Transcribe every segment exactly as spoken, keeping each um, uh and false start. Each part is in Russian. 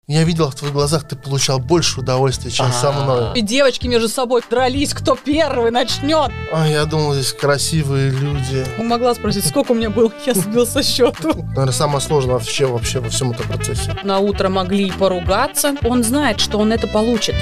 Я видел в твоих глазах, ты получал больше удовольствия, чем со мной. И девочки между собой дрались, кто первый начнет. А я думал, здесь красивые люди. Могла спросить, сколько у меня было, я сбил со счету. Наверное, самое сложное вообще, вообще во всем этом процессе. На утро могли поругаться. Он знает, что он это получит.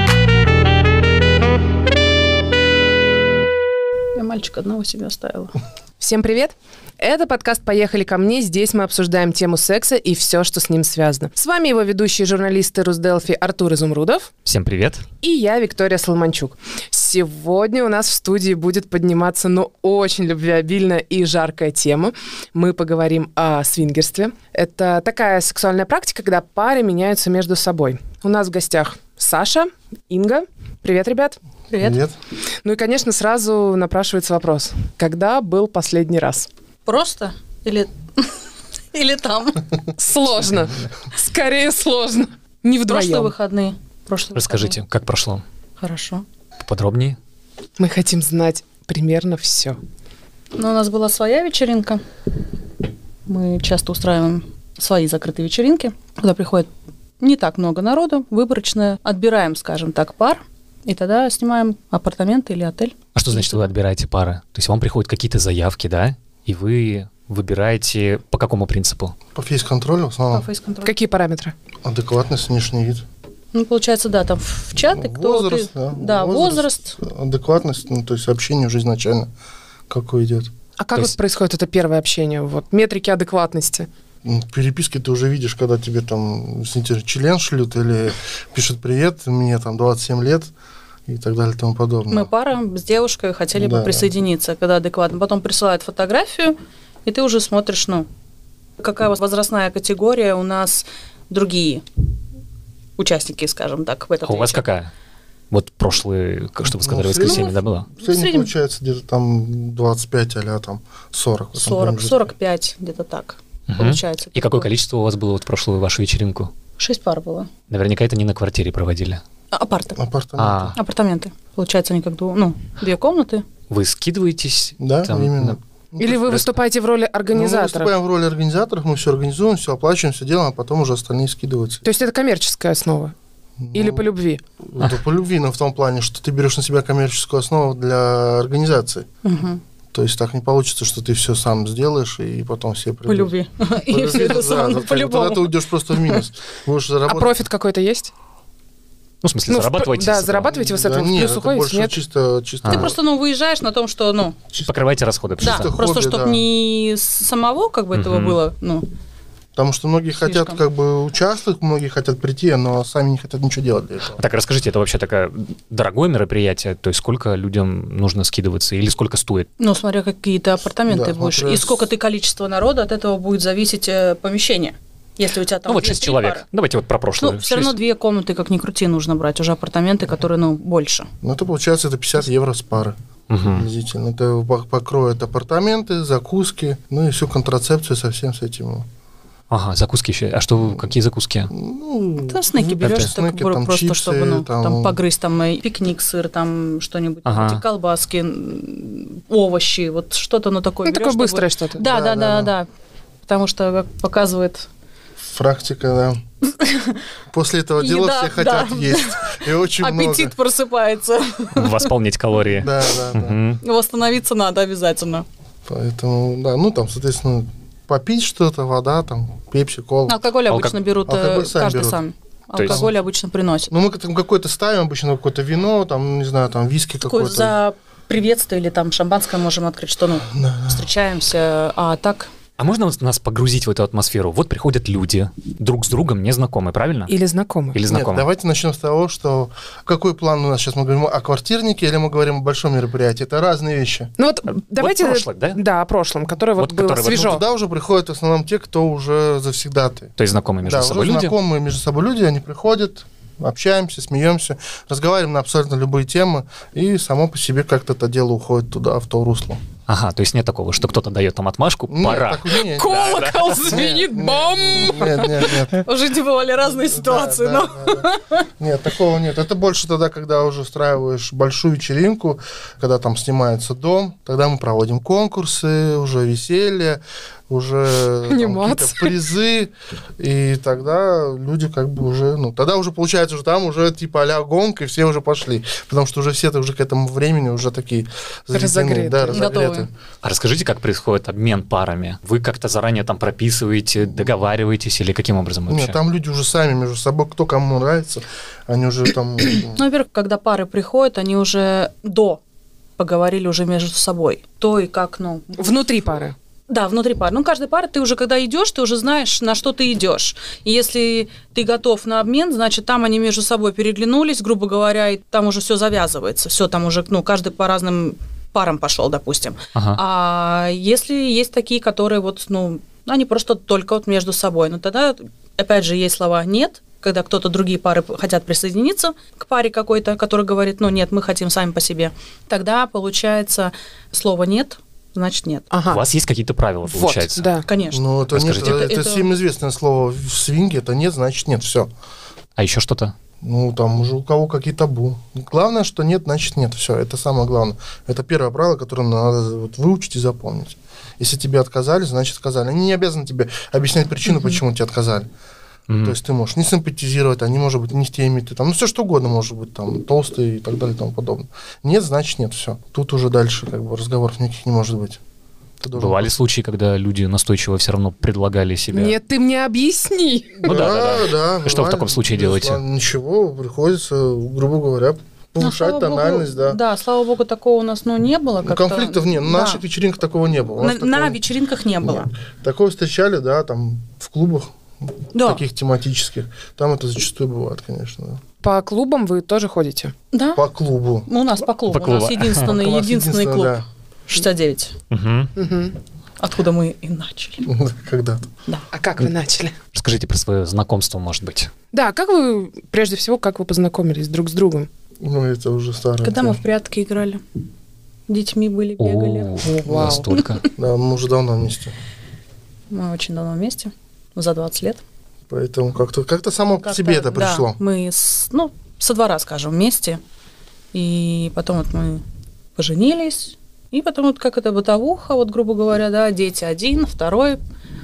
Я мальчика одного себе оставила. Всем привет! Это подкаст «Поехали ко мне». Здесь мы обсуждаем тему секса и все, что с ним связано. С вами его ведущие журналисты Русделфи Артур Изумрудов. Всем привет. И я, Виктория Соломончук. Сегодня у нас в студии будет подниматься, ну, очень любвеобильная и жаркая тема. Мы поговорим о свингерстве. Это такая сексуальная практика, когда пары меняются между собой. У нас в гостях Саша, Инга. Привет, ребят. Привет. Привет. Ну и, конечно, сразу напрашивается вопрос. Когда был последний раз? Просто? Или, Или там? Сложно. Скорее сложно. Не вдвоем. Прошлые выходные. Прошлые Расскажите, выходные. как прошло? Хорошо. Поподробнее. Мы хотим знать примерно все. Ну, у нас была своя вечеринка. Мы часто устраиваем свои закрытые вечеринки, куда приходит не так много народу, выборочно отбираем, скажем так, пар, и тогда снимаем апартаменты или отель. А что значит, вы отбираете пары? То есть вам приходят какие-то заявки, да? И вы выбираете по какому принципу? По фейс-контролю в основном. По фейс-контролю. Какие параметры? Адекватность, внешний вид. Ну, получается, да, там в чаты кто... Возраст, ты- да. Да, возраст. Адекватность, ну, то есть общение уже изначально какое идет. А как То вот есть- происходит это первое общение? Вот метрики адекватности. Ну, в переписке ты уже видишь, когда тебе там, извините, член шлют или пишут «Привет, мне там двадцать семь лет» и так далее и тому подобное. Мы пара с девушкой хотели бы Да. присоединиться, когда адекватно. Потом присылают фотографию, и ты уже смотришь, ну, какая возрастная категория у нас другие участники, скажем так, в этот А у вас вечер. какая? Вот прошлые, к- что вы сказали, Ну, в среднем- воскресенье, да, было? В среднем, В среднем- получается где-то там двадцать пять а там сорок. в этом сорок, промежутке. сорок пять, где-то так, Мгм. получается. И какое Такое. количество у вас было вот в прошлую вашу вечеринку? Шесть пар было. Наверняка это не на квартире проводили. А, апарты. Апартаменты. А, Апартаменты. Получается, они как дву- ну, две комнаты. вы скидываетесь? Да, там, именно. на- Ну, Или то вы есть выступаете в роли мы организатора? выступаем в роли организаторов, мы все организуем, все оплачиваем, все делаем, а потом уже остальные скидываются. То есть это коммерческая основа? Или Ну, по любви? Это по любви, но в том плане, что ты берешь на себя коммерческую основу для организации. Угу. То есть так не получится, что ты все сам сделаешь, и потом все По придут. любви. По И любви, все это да, самое, да, ну, по-любому. Тогда ты уйдешь просто в минус. Будешь А заработать. профит какой-то есть? Ну, в смысле, Ну, в- зарабатываете? да, с этого? зарабатываете вы с этого? Да В нет, плюс это уходите, больше нет? чисто, чисто, А. Ты просто, ну, выезжаешь на том, что, ну, чисто- Покрываете расходы. да, просто. Чисто просто хобби, чтобы да. не с самого, как бы, этого Мгм. было, ну, Потому что многие Слишком. хотят как бы участвовать, многие хотят прийти, но сами не хотят ничего делать для этого. Так, расскажите, это вообще такое дорогое мероприятие? То есть сколько людям нужно скидываться или сколько стоит? ну, смотря какие ты апартаменты Да, будешь. смотря И с- сколько ты количество народа, от этого будет зависеть э, помещение. Если у тебя там Ну, вот две- шесть три человек. пары. Давайте вот про прошлое. Ну, все равно две комнаты, как ни крути, нужно брать. Уже апартаменты, которые, ну, больше. Ну, это получается это пятьдесят евро с пары. Приблизительно. Это пок- покроет апартаменты, закуски, ну и всю контрацепцию со всем с этим. Ага, закуски еще. А что, вы- какие закуски? Ну, Там снеки берешь, это снеки, там просто чипсы, чтобы, ну, там, там- погрызть, там, и пикник, сыр, там, что-нибудь, Ага. эти колбаски, м, овощи, вот что-то, ну, такое Ну, берёшь, такое чтобы- быстрое что-то. Да, Да, да, да, да, да. Потому что, как показывает... Практика, да. После этого дела Еда, все хотят да. есть. И очень Аппетит много. просыпается. Восполнить калории. Да, да, да. Мгм. Восстановиться надо обязательно. Поэтому, да, ну там, соответственно, попить что-то, вода, там, пепси, кола. Алкоголь Алко- обычно берут, э, Алкоголь сами каждый берут. сам. То есть- Алкоголь обычно приносит. Ну, мы там какое-то ставим, обычно какое-то вино, там, не знаю, там, виски Такое какое-то. за приветствие или там шампанское можем открыть, что, ну, Да, да. встречаемся, а так... А можно вот нас погрузить в эту атмосферу? Вот приходят люди, друг с другом незнакомые, правильно? Или знакомых. Или Нет, знакомые? давайте начнем с того, что какой план у нас сейчас? Мы говорим о квартирнике или мы говорим о большом мероприятии? Это разные вещи. Ну вот давайте... прошлое, да? Да, о прошлом, которое вот, Вот было которое вот- свежо. Ну, туда уже приходят в основном те, кто уже завсегдаты. То есть знакомые между Да, собой уже люди? знакомые между собой люди, они приходят, общаемся, смеемся, разговариваем на абсолютно любые темы, и само по себе как-то это дело уходит туда, в то русло. Ага, то есть нет такого, что кто-то дает там отмашку, Нет, пора. так- не, Колокол звенит, Нет, бом! Нет, нет, нет. В жизни бывали разные ситуации, Да, но... да, да, да. Нет, такого нет. Это больше тогда, когда уже устраиваешь большую вечеринку, когда там снимается дом, тогда мы проводим конкурсы, уже веселье, уже там Анимация. какие-то призы, и тогда люди как бы уже, ну, тогда уже получается, уже там уже типа а-ля гонка, и все уже пошли, потому что уже все уже к этому времени уже такие заведены, Разогреты. да, разогреты. Готовы. А расскажите, как происходит обмен парами? Вы как-то заранее там прописываете, договариваетесь или каким образом вообще? Нет, там люди уже сами между собой, кто кому нравится, они уже там... Ну, во-первых, когда пары приходят, они уже до поговорили уже между собой. То и как, ну... Внутри пары. Да, внутри пары. Ну, каждой пары ты уже, когда идешь, ты уже знаешь, на что ты идешь. И если ты готов на обмен, значит, там они между собой переглянулись, грубо говоря, и там уже все завязывается. Все там уже, ну, каждый по разным парам пошел, допустим. Ага. А если есть такие, которые вот, ну, они просто только вот между собой, ну, тогда, опять же, есть слова «нет», когда кто-то, другие пары хотят присоединиться к паре какой-то, который говорит, ну, нет, мы хотим сами по себе. Тогда, получается, слово «нет», значит, нет. Ага. У вас есть какие-то правила, Вот, получается? да. Конечно. Ну, это, нет, Расскажите. это, Это- это это- всем известное слово в свинге, это нет, значит нет, все. А еще что-то? Ну, там уже у кого какие табу. Главное, что нет, значит нет, все, это самое главное. Это первое правило, которое надо вот выучить и запомнить. Если тебе отказали, значит отказали. Они не обязаны тебе объяснять причину, почему тебе отказали. Мгм. То есть ты можешь не симпатизировать, они, может быть, не с теми, ты там, ну, все что угодно, может быть, там, толстый и так далее и тому подобное. Нет, значит нет, все. Тут уже дальше, как бы, разговоров никаких не может быть. Ты должен- Бывали случаи, когда люди настойчиво все равно предлагали себя? Нет, ты мне объясни. Ну да, да, да. да. И что в бывает. таком случае делаете? Безусловно, Ничего, приходится, грубо говоря, Ну, повышать слава богу, тональность, да. Да, слава богу, такого у нас, ну, не было. Ну, как-то. конфликтов нет, на Да. наших вечеринках такого не было. У нас На, на такого- вечеринках не было. Нет. Такое встречали, да, там, в клубах, Да. таких тематических. Там это зачастую бывает, конечно, да. По клубам вы тоже ходите? Да. По клубу. У нас по клубу. По У нас клубу. единственный, У нас единственный единственное, клуб. да. шестьдесят девять. Мгм. Мгм. Откуда мы и начали. Когда-то. А как вы начали? Расскажите про свое знакомство, может быть. Да, как вы, прежде всего, как вы познакомились друг с другом? Ну, это уже старое. Когда мы тема. в прятки играли. Детьми были, бегали. О, Вау. настолько. Да, мы уже давно вместе. Мы очень давно вместе. За двадцать лет. Поэтому как-то как само по Как-то, себе это да, пришло. мы, с, ну, со двора, скажем, вместе. И потом вот мы поженились. И потом вот как это бытовуха, вот, грубо говоря, да, дети один, второй.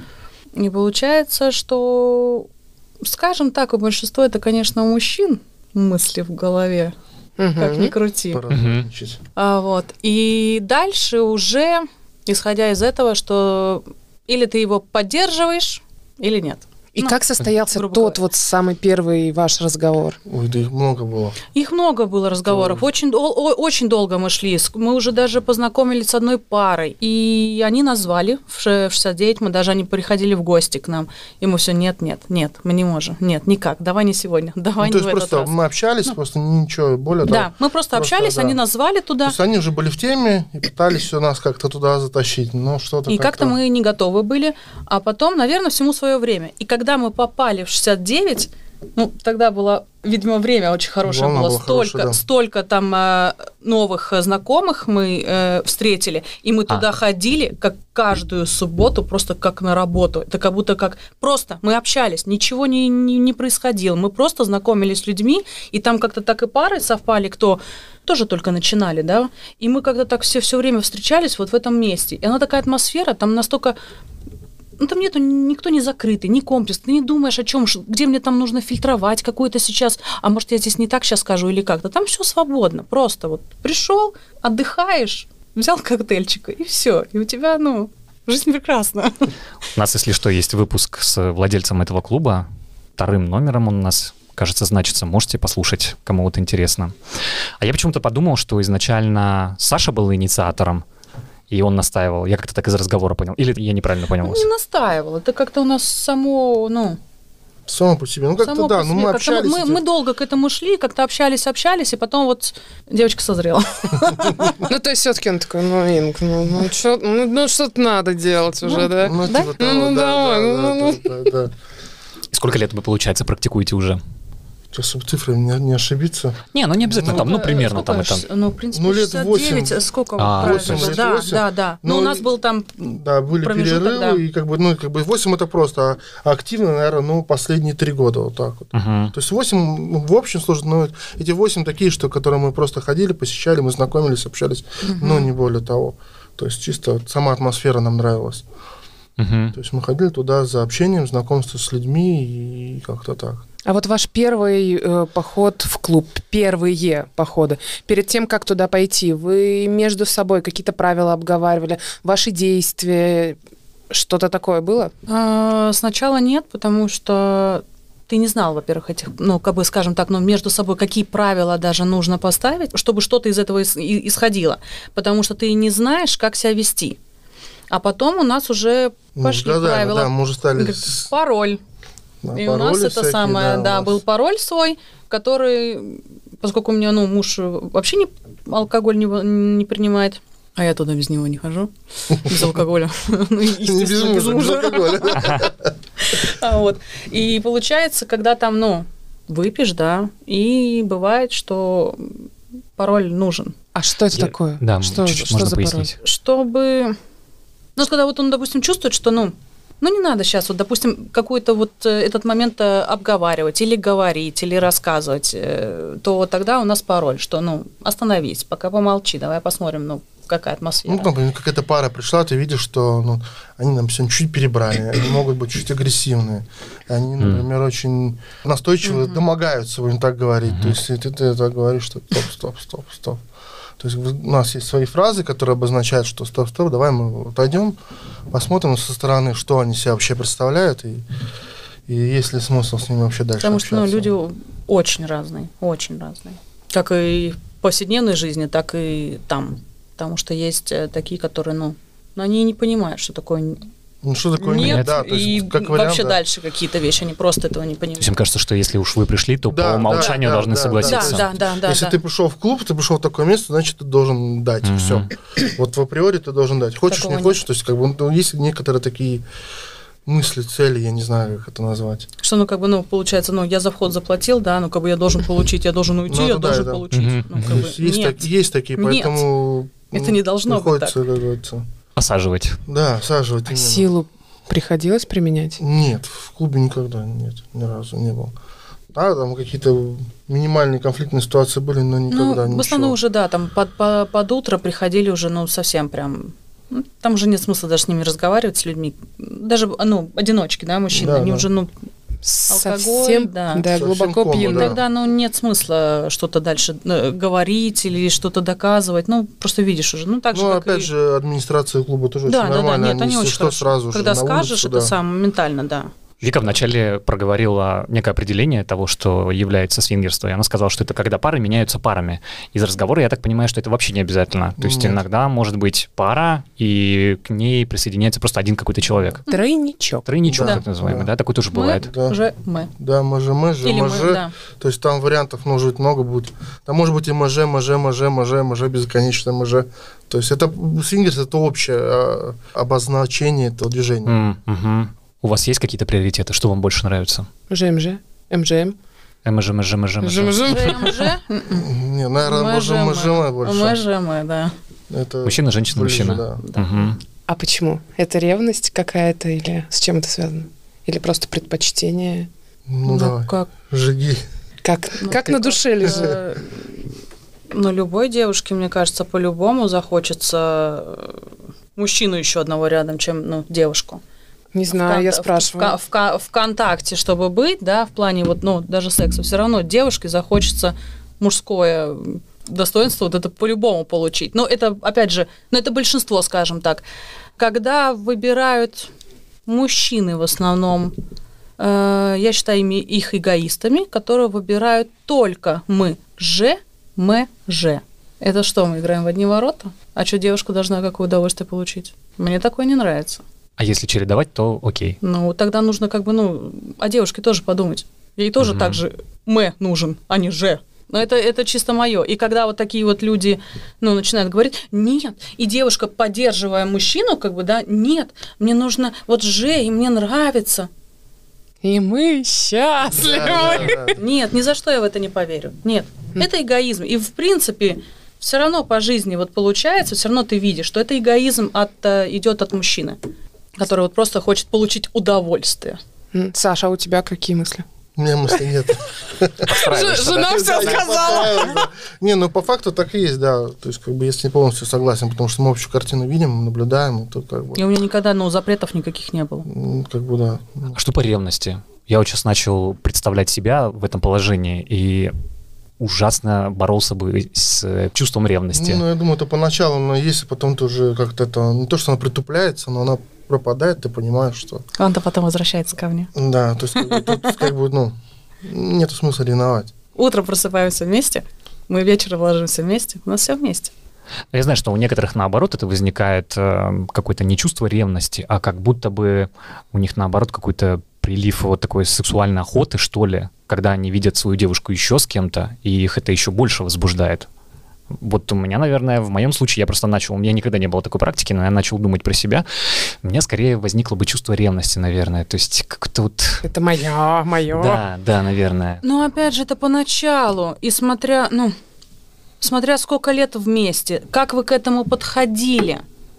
И получается, что, скажем так, у большинства это, конечно, у мужчин мысли в голове, как Мгм. ни крути. Поразвратничать. А, вот. И дальше уже, исходя из этого, что или ты его поддерживаешь, или нет. И Ну, как состоялся грубо тот говоря. вот самый первый ваш разговор? Ой, да их много было. Их много было разговоров. Очень, дол- о- очень долго мы шли. Ск- Мы уже даже познакомились с одной парой. И они нас звали в ше- в шестьдесят девять. Мы даже они приходили в гости к нам. И мы все, нет, нет, нет, мы не можем. Нет, никак. Давай не сегодня. Давай Ну, то не есть в этот просто раз. мы общались, Ну. просто ничего более того. Да, мы просто, просто, общались, да. они нас звали То туда. есть они уже были в теме и пытались все нас как-то туда затащить, но что-то И как-то мы не готовы были. А потом, наверное, всему свое время. И когда мы попали в шестьдесят девять, ну, тогда было, видимо, время очень хорошее Волна было. была Столько, хорошая, да. столько там э, новых э, знакомых мы э, встретили. И мы А. туда ходили, как каждую субботу, просто как на работу. Это как будто как... Просто мы общались, ничего не, не, не происходило. Мы просто знакомились с людьми, и там как-то так и пары совпали, кто тоже только начинали, да. И мы как-то так все, все время встречались вот в этом месте. И она такая атмосфера, там настолько... Ну, там нету, никто не закрытый, не комплекс. Ты не думаешь о чем, где мне там нужно фильтровать какую-то сейчас, а может, я здесь не так сейчас скажу или как-то. Там все свободно. Просто вот пришел, отдыхаешь, взял коктейльчик, и все. И у тебя, ну, жизнь прекрасна. У нас, если что, есть выпуск с владельцем этого клуба. Вторым номером он у нас, кажется, значится. Можете послушать, кому вот интересно. А я почему-то подумал, что изначально Саша был инициатором, и он настаивал. Я как-то так из разговора понял. Или я неправильно понял вас? Не настаивал. Это как-то у нас само, ну, Само по себе. Ну, как-то само да, по ну себе. мы Как-то общались. мы, эти- мы долго к этому шли, как-то общались, общались, и потом вот девочка созрела. Ну, то есть все-таки он такой, ну, Инг, ну, ну, чё- ну, ну, что-то надо делать уже, да? Ну, Да? типа того, Ну, да, давай, да, ну, да, ну, да, да, да. Сколько лет вы, получается, практикуете уже? Сейчас цифры не, не ошибиться. Не, ну не обязательно Ну, там, ну Сколько- примерно там и сколько там. ж- Ну, в принципе, Ну, лет шестьдесят девять, восемь. сколько А, правильно восемь, было? лет Да, восемь. да, да. Ну, Ну, у нас и- был там Да, были промежуток, перерывы, да. и как бы, ну, как бы восемь это просто, а активно, наверное, ну, последние три года вот так вот. Мгм. То есть восемь ну, в общем сложно, но эти восемь такие, что, которые мы просто ходили, посещали, мы знакомились, общались, но не более того. То есть чисто вот сама атмосфера нам нравилась. Мгм. То есть мы ходили туда за общением, знакомством с людьми и как-то так. А вот ваш первый э, поход в клуб, первые походы, перед тем, как туда пойти, вы между собой какие-то правила обговаривали, ваши действия, что-то такое было? А, Сначала нет, потому что ты не знал, во-первых, этих, ну, как бы, скажем так, ну, между собой, какие правила даже нужно поставить, чтобы что-то из этого ис- и- исходило. Потому что ты не знаешь, как себя вести. А потом у нас уже Ну, пошли с годами, правила. да, мы уже стали... Говорит, с- пароль. да, И у нас пароли это всякие, самое, у да, нас. был пароль свой, который, поскольку у меня, ну, муж вообще не, алкоголь не, не принимает, а я туда без него не хожу, без алкоголя. Ну, Не без естественно, без мужа, без мужа. алкоголя. А вот. И получается, когда там, ну, выпьешь, да, и бывает, что пароль нужен. А что это Я- такое? Да, что, чуть-чуть что можно за пароль? пояснить. Чтобы... Ну, вот когда вот он, допустим, чувствует, что, ну, ну, не надо сейчас, вот, допустим, какой-то вот э, этот момент э, обговаривать или говорить, или рассказывать, э, то вот тогда у нас пароль, что, ну, остановись, пока помолчи, давай посмотрим, ну, какая атмосфера. Ну, например, какая-то пара пришла, ты видишь, что ну, они нам сегодня чуть перебрали, они могут быть чуть агрессивные. Они, например, очень настойчиво домогаются, будем так говорить. То есть и ты, ты так говоришь, что стоп, стоп, стоп, стоп. То есть у нас есть свои фразы, которые обозначают, что стоп, стоп, давай мы отойдем, посмотрим со стороны, что они себя вообще представляют, и, и есть ли смысл с ними вообще дальше Потому что, ну, общаться. люди очень разные, очень разные. Как и в повседневной жизни, так и там. Потому что есть э, такие, которые, ну, ну, они не понимают, что такое Ну, что такое нет, нет, да, то есть, и как вариант, вообще да. дальше какие-то вещи, они просто этого не То понимают. есть им кажется, что если уж вы пришли, то Да, по умолчанию да, должны да, согласиться. Да, да, да, да. Если да. ты пришел в клуб, ты пришел в такое место, значит, ты должен дать. Мгм. Все. Вот в априори ты должен дать. Хочешь, Такого не хочешь, то есть, как бы, ну, есть некоторые такие мысли, цели, я не знаю, как это назвать. Что, ну, как бы, ну, получается, ну, я за вход заплатил, да, ну, как бы я должен получить, я должен уйти, Ну, я это да, должен да. получить. Мгм. Ну, как То бы, есть, есть, нет. так- есть такие, Нет. поэтому Это не должно быть приходится, так. как говорится, Посаживать. да, саживать. А именно. силу приходилось применять? Нет, в клубе никогда нет, ни разу не был. Да, там какие-то минимальные конфликтные ситуации были, но Ну, никогда в ничего. основном уже, да, там под, по- под утро приходили уже, ну, совсем прям... ну, там уже нет смысла даже с ними разговаривать, с людьми. Даже, ну, одиночки, да, мужчины, Да, они да. уже, ну, Совсем, да. да, Совсем глубоко кома, пьяны. да. тогда, ну, нет смысла что-то дальше э, говорить или что-то доказывать. Ну, просто видишь уже. Ну, так же, Ну, как опять и... же, администрация клуба тоже Да, очень да, да, нормально. нет, они если очень что, хорошо. сразу же Когда на скажешь, улицу, это да. сам моментально, да. Вика вначале проговорила некое определение того, что является свингерство, и она сказала, что это когда пары меняются парами. Из разговора я так понимаю, что это вообще не обязательно. То есть Нет. иногда может быть пара, и к ней присоединяется просто один какой-то человек. Тройничок. Тройничок, Да. так называемый, Да. да, такой тоже Мы бывает. Да. уже мы. Да, МЖ, МЖ, Или мы, МЖ. да. То есть там вариантов может быть много будет. Там может быть и МЖ, МЖ, МЖ, МЖ, МЖ, бесконечное МЖ. То есть это свингерс, это общее а, обозначение этого движения. М, мгм. У вас есть какие-то приоритеты? Что вам больше нравится? ЖМЖ, МЖМ. МЖ, МЖ, МЖ, МЖ. ЖМЖ. ЖМЖ? Не, наверное, может МЖ больше. МЖМ, да. Это Мужчина, женщина, ближе, мужчина. да. Мгм. А почему? Это ревность какая-то или с чем это связано? Или просто предпочтение? Ну, Ну, давай, как? жги. Как, Ну, как ты на как, душе лежит? э, Ну, любой девушке, мне кажется, по-любому захочется э, мужчину еще одного рядом, чем, ну, девушку. Не знаю, в я кон- спрашиваю. В, в, в, в контакте, чтобы быть, да, в плане вот, ну, даже секса, все равно девушке захочется мужское достоинство вот это по-любому получить. Но это, опять же, ну, это большинство, скажем так. Когда выбирают мужчины в основном, э, я считаю ими- их эгоистами, которые выбирают только мы, же, мы, же. Это что, мы играем в одни ворота? А что, девушка должна какое удовольствие получить? Мне такое не нравится. А если чередовать, то окей. Ну, тогда нужно как бы, ну, о девушке тоже подумать. Ей тоже Мгм. так же «мы» нужен, а не «же». Но это, это чисто мое. И когда вот такие вот люди, ну, начинают говорить, нет, и девушка, поддерживая мужчину, как бы, да, нет, мне нужно вот «же», и мне нравится. И мы счастливы. Да, да, да. Нет, ни за что я в это не поверю. Нет, это эгоизм. И, в принципе, все равно по жизни вот получается, все равно ты видишь, что это эгоизм от, идет от мужчины, который вот просто хочет получить удовольствие. Саша, а у тебя какие мысли? У меня мысли нет. Жена все сказала. Не, ну по факту так и есть, да. То есть, как бы, если не полностью согласен, потому что мы общую картину видим, наблюдаем, то как бы... И у меня никогда, ну, запретов никаких не было. Как бы, да. А что по ревности? Я вот сейчас начал представлять себя в этом положении и ужасно боролся бы с чувством ревности. Ну, я думаю, это поначалу, но если потом ты уже как-то это... Не то, что она притупляется, но она пропадает, ты понимаешь, что... Он-то потом возвращается ко мне. Да, то есть, как бы, тут, как бы, ну, нету смысла ревновать. Утром просыпаемся вместе, мы вечером ложимся вместе, у нас все вместе. Я знаю, что у некоторых, наоборот, это возникает э, какое-то не чувство ревности, а как будто бы у них, наоборот, какой-то прилив вот такой сексуальной охоты, что ли, когда они видят свою девушку еще с кем-то, и их это еще больше возбуждает. Вот у меня, наверное, в моем случае, я просто начал, у меня никогда не было такой практики, но я начал думать про себя, у меня скорее возникло бы чувство ревности, наверное, то есть как-то вот... Это мое, мое. Да, да, наверное. Ну, опять же, это поначалу, и смотря, ну, смотря сколько лет вместе, как вы к этому подходили,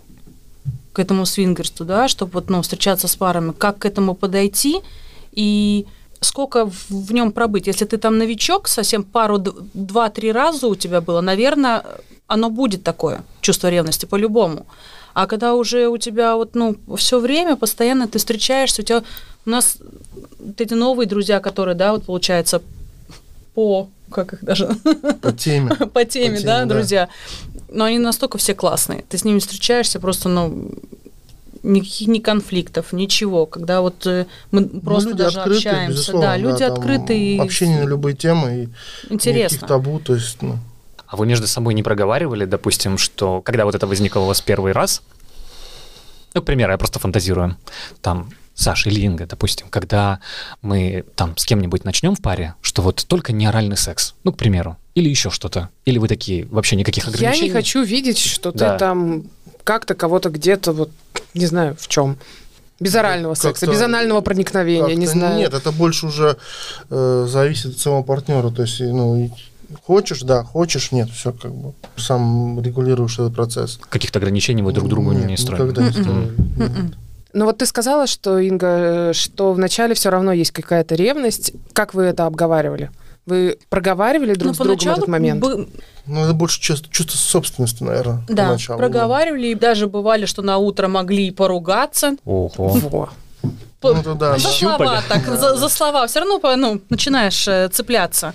к этому свингерству, да, чтобы вот, ну, встречаться с парами, как к этому подойти, и... сколько в, в нем пробыть. Если ты там новичок, совсем пару, два-три раза у тебя было, наверное, оно будет такое чувство ревности по-любому. А когда уже у тебя вот, ну, все время, постоянно ты встречаешься, у тебя, у нас вот эти новые друзья, которые, да, вот получается по, как их даже? По теме. По теме, да, друзья. Но они настолько все классные. Ты с ними встречаешься просто, ну, никаких ни конфликтов, ничего. Когда вот э, мы просто люди даже открытые, общаемся. Да, люди да, открытые. Общение на любые темы и интересно. никаких табу, то есть, ну... А вы между собой не проговаривали, допустим, что когда вот это возникло у вас первый раз, ну, к примеру, я просто фантазирую, там, Саша или Инга, допустим, когда мы там с кем-нибудь начнем в паре, что вот только не оральный секс, ну, к примеру, или еще что-то, или вы такие, вообще никаких ограничений? Я не хочу видеть, что Да. ты там как-то кого-то где-то, вот, не знаю, в чем. Без орального Как-то- секса, без анального проникновения, не Как-то знаю. Нет, это больше уже э, зависит от самого партнера. То есть, ну, и хочешь, да, хочешь, нет, все как бы. Сам регулируешь этот процесс. Каких-то ограничений вы друг другу Нет, не строили? никогда не М-м. строили. М-м. Ну вот ты сказала, что, Инга, что вначале все равно есть какая-то ревность. Как вы это обговаривали? Вы проговаривали друг Ну, с другом поначалу этот момент? бы- Ну, это больше чувство, чувство собственности, наверное, да, поначалу. проговаривали, и даже бывали, что на утро могли и поругаться. Ого. Во. По- Ну, это да, за да. слова, так, за, за слова. Все равно, по- ну, начинаешь э, цепляться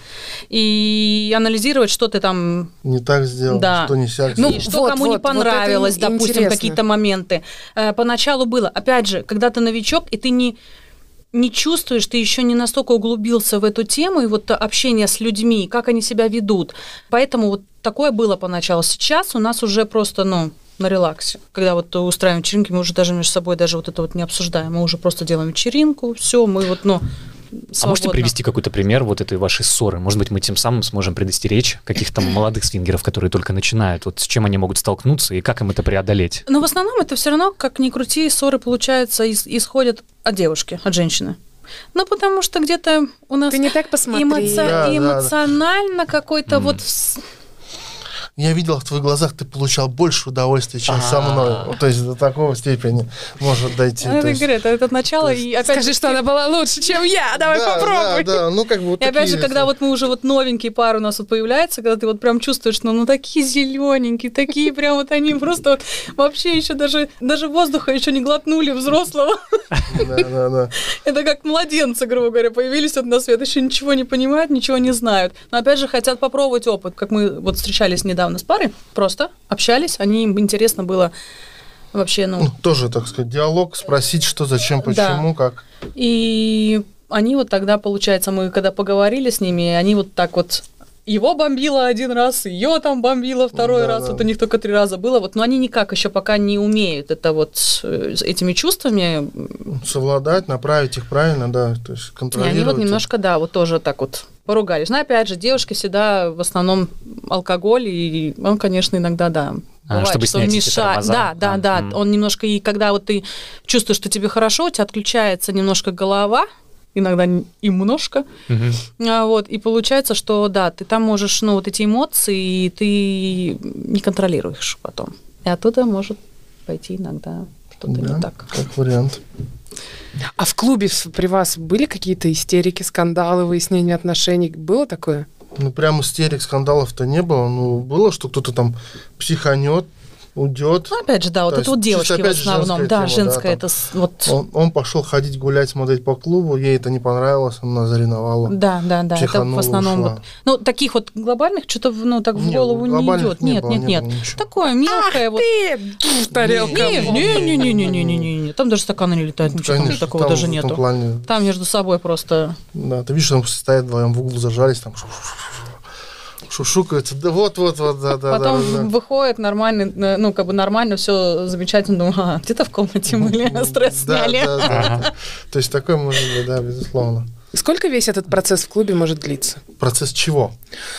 и анализировать, что ты там... Не так сделал, Да. что не сяк Ну, сделал. что вот, кому вот, не вот понравилось, это ин- допустим, интересно. какие-то моменты. Э, поначалу было. Опять же, когда ты новичок, и ты не, не чувствуешь, ты еще не настолько углубился в эту тему, и вот общение с людьми, как они себя ведут. Поэтому вот такое было поначалу. Сейчас у нас уже просто, ну, на релаксе. Когда вот устраиваем вечеринки, мы уже даже между собой даже вот это вот не обсуждаем. Мы уже просто делаем вечеринку, все, мы вот, ну, А можете свободно. привести какой-то пример вот этой вашей ссоры? Может быть, мы тем самым сможем предостеречь каких-то молодых свингеров, которые только начинают. Вот с чем они могут столкнуться и как им это преодолеть? Но в основном это все равно, как ни крути, ссоры, получается, ис- исходят от девушки, от женщины. Ну, потому что где-то у нас Ты не так посмотри. эмоци- Да, да, да. эмоционально какой-то М. вот... с- Я видел в твоих глазах, ты получал больше удовольствия, чем со А. мной. Вот, то есть до такой степени может дойти. Это, то есть- говорю, это, это начало, то есть- и опять Скажи, же, что она была лучше, чем я. Давай Да, попробуй. Да, да, ну как бы вот И опять же, такие когда это- вот мы уже вот новенькие пары у нас вот появляются, когда ты вот прям чувствуешь, ну, ну такие зелененькие, такие прям вот они просто вот вообще еще даже, даже воздуха еще не глотнули взрослого. Да, да, да. Это как младенцы, грубо говоря, появились вот на свет, еще ничего не понимают, ничего не знают. Но опять же хотят попробовать опыт. Как мы вот встречались недавно с парой, просто общались, они им интересно было вообще, ну... Ну, тоже, так сказать, диалог, спросить, что, зачем, почему, как. И они вот тогда, получается, мы когда поговорили с ними, они вот так вот... Его бомбило один раз, ее там бомбило второй Да, раз, да. вот у них только три раза было, вот, но они никак еще пока не умеют это вот э, с этими чувствами. Совладать, направить их правильно, да, то есть И контролировать. они вот немножко, да, вот тоже так вот поругались. Но опять же, девушки всегда в основном алкоголь, и он, конечно, иногда, да, А, бывает, чтобы что снять эти мешает. тормоза? Да, да, А, да. м. Он немножко, и когда вот ты чувствуешь, что тебе хорошо, у тебя отключается немножко голова, иногда и немножко. Мгм. А, вот, и получается, что да, ты там можешь, ну, вот эти эмоции, и ты не контролируешь потом. И оттуда может пойти иногда что-то Да, не так. как вариант. А в клубе в- при вас были какие-то истерики, скандалы, выяснения отношений? Было такое? Ну, прям истерик, скандалов-то не было. Ну, было, что кто-то там психанет, уйдет. Ну, опять же, да, вот То это есть вот девушки чисто в опять же основном. женская Да, тема, да, женская, там. это с- вот... Он, он пошел ходить, гулять, смотреть по клубу, ей это не понравилось, она заревновала. Да, да, да, это психанула, в основном ушла. вот... Ну, таких вот глобальных что-то, ну, так в Не, голову не глобальных идет. не Нет, было, нет, не нет. было ничего. Такое мелкое вот... Ты, тарелка. Не, не, не, не, не, не, не, не, не. Там даже стаканы не летают, ничего там Конечно, такого там даже в этом нету. плане, Там между собой просто... да, ты видишь, там стоят вдвоем в углу, зажались, там шушукаются, да вот-вот-вот, да-да-да. Потом да, да. выходит нормально, э, ну, как бы нормально, все замечательно. Думаю, а, где-то в комнате были, стресс Да, сняли. да, да. Ага. То есть такое может быть, да, безусловно. Сколько весь этот процесс в клубе может длиться? Процесс чего?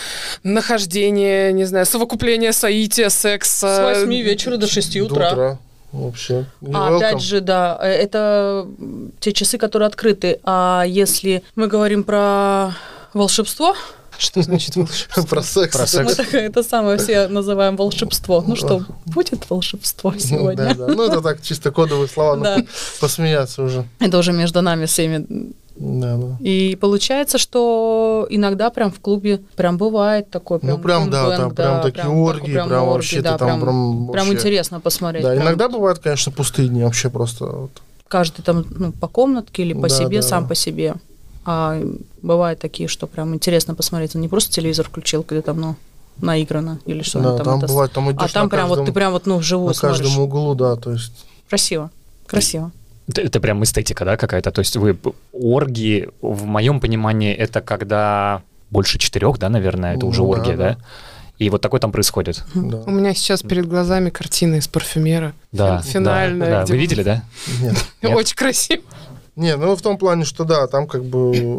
Нахождение, не знаю, совокупление, соития, секса. С восьми вечера до шести До утра. утра. Вообще. You're А welcome. опять же, да, э, это те часы, которые открыты. А если мы говорим про волшебство, Что значит волшебство? Про секс. Про секс. мы так, это самое все называем волшебство. Ну что, будет волшебство Ну, сегодня? да, да. Ну, это так, чисто кодовые слова, ну, Да. посмеяться уже. Это уже между нами всеми. Да, да. И получается, что иногда прям в клубе прям бывает такой прям Ну, прям, да, бэнг, там прям такие оргии, такой прям вообще, да, ты там прям, прям прям вообще- интересно посмотреть. Да, прям иногда бывают, конечно, пустые дни, вообще просто вот. каждый там ну, по комнатке или по Да, себе, да. сам по себе. А бывают такие, что прям интересно посмотреть. Не просто телевизор включил, где там, ну, наиграно или что Да, там. там это- бывает, там а идешь там на прям вот каждом- ты прям вот ну на вживую каждом смотришь. углу, да, то есть. Красиво, красиво. Это, это прям эстетика, да, какая-то? То есть вы оргии, в моем понимании, это когда больше четырех, да, наверное, это уже Ну, да, оргия, да? да. И вот такое там происходит. Да. У меня сейчас перед глазами картина из парфюмера. Да, Финальная, да, да. где Вы мы- видели, да? Нет. Нет. Очень красиво. Не, ну в том плане, что да, там как бы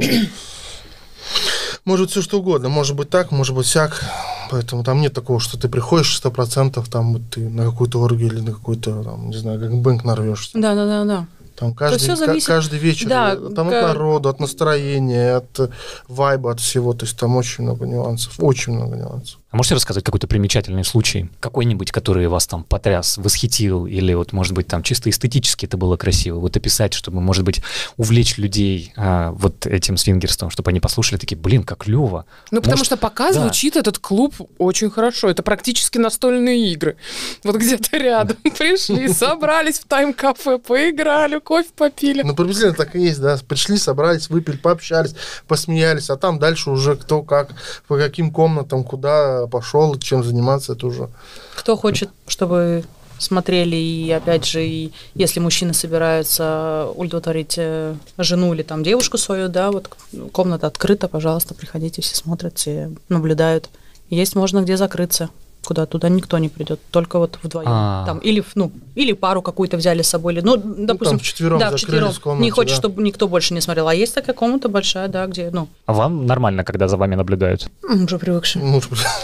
может все что угодно, может быть так, может быть сяк, поэтому там нет такого, что ты приходишь сто процентов, там вот ты на какую-то оргию или на какой-то, там, не знаю, как бэнк нарвешься. Да, да, да, да. Там каждый, всё ка- зависит- каждый вечер, да, э, там ка- от народа, от настроения, от э, вайба, от всего, то есть там очень много нюансов, очень много нюансов. А можете рассказать какой-то примечательный случай? Какой-нибудь, который вас там потряс, восхитил, или вот, может быть, там чисто эстетически это было красиво? Вот описать, чтобы, может быть, увлечь людей а, вот этим свингерством, чтобы они послушали, такие, блин, как клево. Ну, потому Может, что пока да. звучит этот клуб очень хорошо. Это практически настольные игры. Вот где-то рядом пришли, собрались в тайм-кафе, поиграли, кофе попили. Ну, приблизительно так и есть, да, пришли, собрались, выпили, пообщались, посмеялись, а там дальше уже кто как, по каким комнатам, куда пошел, чем заниматься, это уже... Кто хочет, чтобы смотрели, и опять же, и если мужчины собираются удовлетворить э, жену или там девушку свою, да, вот комната открыта, пожалуйста, приходите, все смотрят, все наблюдают. Есть можно где закрыться, куда туда никто не придет, только вот вдвоем. А. Там, или, ну, или пару какую-то взяли с собой, или, ну, допустим, там вчетвером да, закрылись вчетвером. в комнате, Не хочешь, да. чтобы никто больше не смотрел. А есть такая комната большая, да, где, ну, А вам нормально, когда за вами наблюдают? м, уже привыкшие. Ну,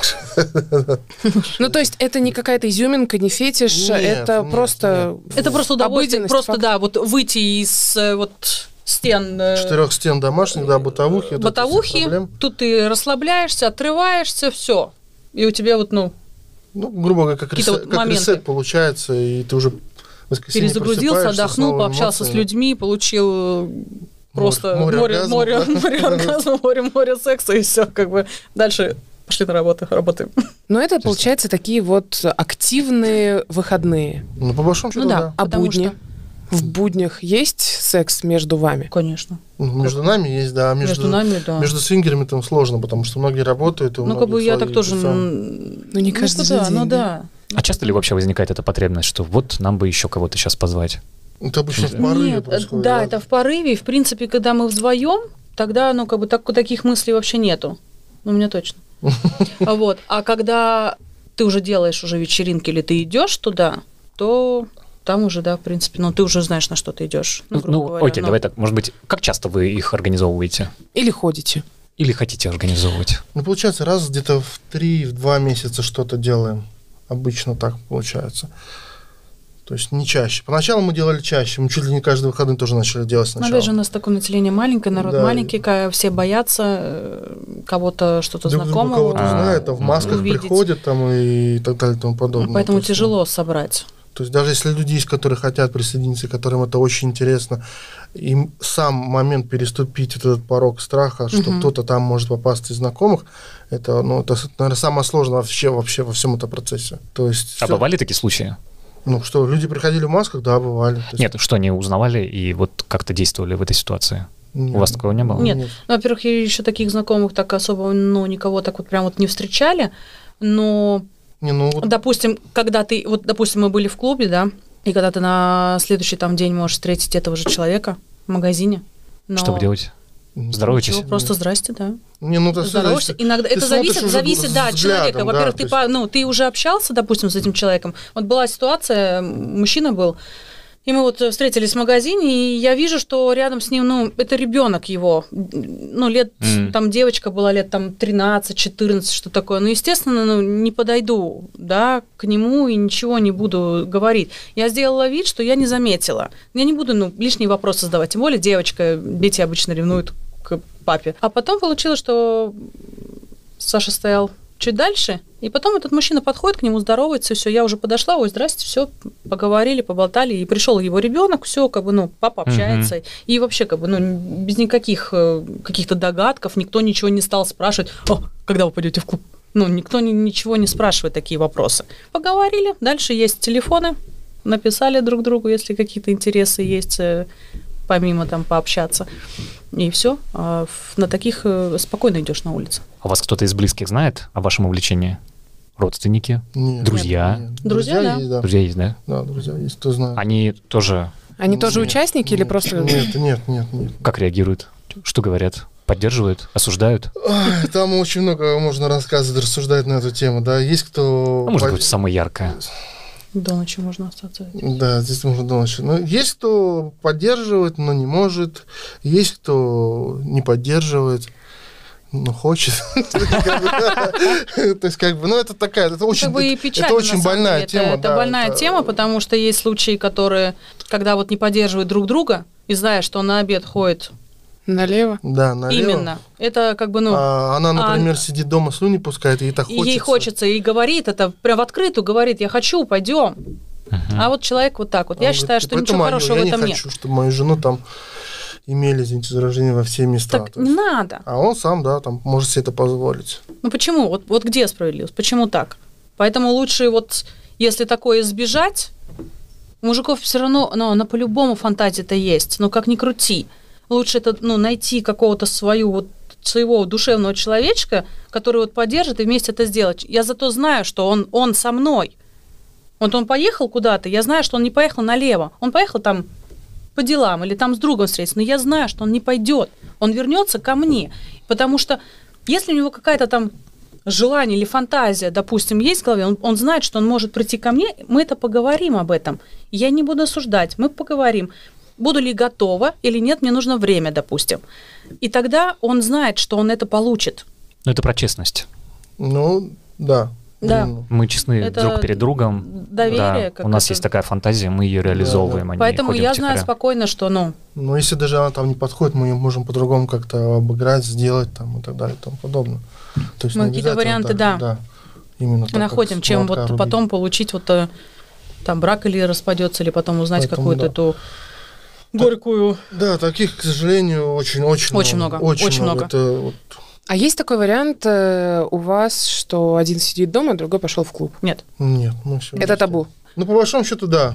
Ну, то есть это не какая-то изюминка, не фетиш, Нет, это нет, просто... Это просто удовольствие, обыденность, просто, факт. да, вот выйти из э, вот стен... э, четырех стен домашних, да, бытовухи. вот это бытовухи, всех проблем. тут ты расслабляешься, отрываешься, все. И у тебя вот, ну, Ну, грубо говоря, как, Какие-то ресет, вот как моменты. ресет получается, и ты уже в воскресенье перезагрузился, просыпаешься с отдохнул, новыми пообщался с эмоциями. людьми, получил просто Море море, оргазмов, море, да. море оргазма, море, море секса, и все, как бы дальше пошли на работу, работаем. Но это, получается, такие вот активные выходные. Ну, по большому счету, Ну да. да. А Потому будни? что- В буднях есть секс между вами? Конечно. Ну, между нами есть, да. а Между, Между нами, да. между свингерами там сложно, потому что многие работают. и у Ну, как бы многих я свои так тоже... сам- м, Ну, не каждый же да, день, ну да? да. А часто ли вообще возникает эта потребность, что вот нам бы еще кого-то сейчас позвать? Это обычно в порыве Нет, э, происходит. да, это в порыве. И, в принципе, когда мы вдвоем, тогда, ну, как бы так, таких мыслей вообще нету. Ну, у меня точно. А Вот. А когда ты уже делаешь уже вечеринки или ты идешь туда, то там уже, да, в принципе, ну, ты уже знаешь, на что ты идешь. Ну, грубо ну, говоря, окей, ну. давай так, может быть, как часто вы их организовываете? Или ходите? Или хотите организовывать? Ну, получается, раз где-то в три-два месяца что-то делаем. Обычно так получается. То есть не чаще. Поначалу мы делали чаще, мы чуть ли не каждый выходный тоже начали делать сначала. Но опять же, у нас такое население маленькое, народ Да. маленький, все боятся кого-то, что-то Друг друга знакомого. кого-то знают, а в масках увидеть. приходят там и так далее и тому подобное. Поэтому То есть, тяжело собрать. То есть даже если люди есть, которые хотят присоединиться, которым это очень интересно, им сам момент переступить этот порог страха, что Мгм. кто-то там может попасть из знакомых, это, ну, это, наверное, самое сложное вообще, вообще во всем этом процессе. То есть, А всё- бывали такие случаи? ну что, люди приходили в масках, да, бывали. То есть, Нет, что они узнавали и вот как-то действовали в этой ситуации? нет. У вас такого не было? Нет. Ну, во-первых, я еще таких знакомых так особо, ну, никого так вот прям вот не встречали, но, Не, ну, вот, допустим, когда ты, вот, допустим, мы были в клубе, да, и когда ты на следующий там день можешь встретить этого же человека в магазине. Но... Что вы делаете? Здороваетесь? Ничего, просто здрасте, да. не, ну, это всё Здороваешься. зависит. Иногда Ты это смотришь зависит, уже зависит, да, от взглядом, человека. да, Во-первых, то ты, есть- по, ну, ты уже общался, допустим, с этим человеком. Вот была ситуация, мужчина был, и мы вот встретились в магазине, и я вижу, что рядом с ним, ну, это ребенок его, ну, лет, Мгм. там девочка была лет там тринадцать-четырнадцать, что такое. Ну, естественно, ну, не подойду, да, к нему и ничего не буду говорить. Я сделала вид, что я не заметила. Я не буду, ну, лишние вопросы задавать. Тем более девочка, дети обычно ревнуют к папе. А потом получилось, что Саша стоял чуть дальше, и потом этот мужчина подходит к нему, здоровается, все, я уже подошла, ой, здрасте, все, поговорили, поболтали, и пришел его ребенок, все, как бы, ну, папа общается, Мгм. и вообще, как бы, ну, без никаких э, каких-то догадков, никто ничего не стал спрашивать, о, когда вы пойдете в клуб? Ну, никто ни- ничего не спрашивает такие вопросы. Поговорили, дальше есть телефоны, написали друг другу, если какие-то интересы есть, э, помимо там пообщаться, и все. На таких э, спокойно идешь на улице. А вас кто-то из близких знает о вашем увлечении? Родственники? Нет, Друзья? нет. Друзья, да. есть, да. Друзья есть, да? Да, друзья есть, кто знает. Они тоже Они тоже Нет, участники или нет, просто... Нет, нет, нет, нет. как реагируют? Что говорят? Поддерживают? Осуждают? Ай, там очень много можно рассказывать, рассуждать на эту тему, да. Есть кто... А может по- быть, самое яркое? До ночи можно остаться. Да, здесь можно до ночи. Но есть кто поддерживает, но не может. Есть кто не поддерживает, но хочет. То есть, как бы, ну, это такая, это очень, Как бы и печально, это очень на самом больная деле. тема. Это, это да, больная это- тема, потому что есть случаи, которые, когда вот не поддерживают друг друга, и зная, что он на обед ходит Налево? Да, налево. именно, это как бы, ну, А она, например, а- сидит дома, слюни пускает, и ей так и хочется. ей хочется, и говорит это прям в открытую, говорит, я хочу, пойдем. Мгм. А вот человек вот так вот. А Я он считаю, говорит, что типа, ничего это моё, хорошего я в этом не нет. хочу, чтобы мою жену там имели, извините за выражение, во все места. Так То не есть- надо. А он сам, да, там может себе это позволить. Ну почему? Вот, вот где справедливость? Почему так? Поэтому лучше вот, если такое избежать, у мужиков все равно, ну, на по-любому фантазия-то есть, но как ни крути. Лучше это, ну, найти какого-то свою, вот, своего душевного человечка, который вот поддержит и вместе это сделать. Я зато знаю, что он, он со мной. Вот он поехал куда-то, я знаю, что он не поехал налево. Он поехал там по делам или там с другом встретиться, но я знаю, что он не пойдет. Он вернется ко мне. Потому что если у него какая-то там желание или фантазия, допустим, есть в голове, он, он знает, что он может прийти ко мне, мы это поговорим об этом. Я не буду осуждать, мы поговорим. Буду ли готова или нет, мне нужно время, допустим. И тогда он знает, что он это получит. Ну, это про честность. Ну, да. Да. именно. Мы честны Это друг перед другом. доверие, Да, как у нас это. есть такая фантазия, мы ее реализовываем, а не Поэтому ходим я знаю втихаря. спокойно, что, ну, Но если даже она там не подходит, мы ее можем по-другому как-то обыграть, сделать там и так далее и тому подобное. То есть Мы не какие-то обязательно варианты, так, да. Именно так, находим, как с чем молотка вот рубить. потом получить вот э, там брак или распадется, или потом узнать Поэтому какую-то да. эту горькую. Да, таких, к сожалению, очень-очень Очень много, очень много. Это вот, А есть такой вариант э, у вас, что один сидит дома, другой пошел в клуб? Нет, нет, мы все. Это табу. Ну, по большому счету, да.